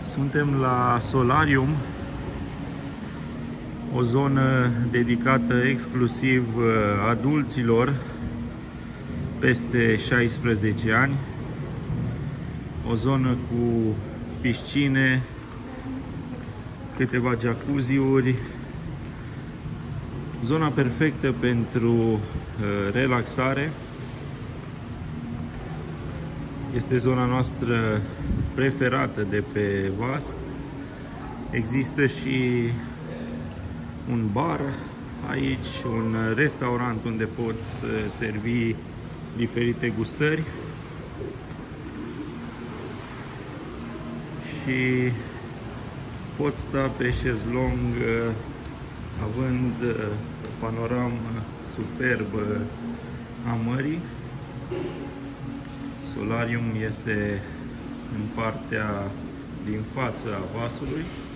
Suntem la Solarium, o zonă dedicată exclusiv adulților peste 16 ani. O zonă cu piscine, câteva jacuzziuri, zona perfectă pentru relaxare. Este zona noastră preferată de pe vas. Există și un bar aici, un restaurant unde poți servi diferite gustări și poți sta pe șezlong având panoramă superbă a mării. Solarium este în partea din față a vasului.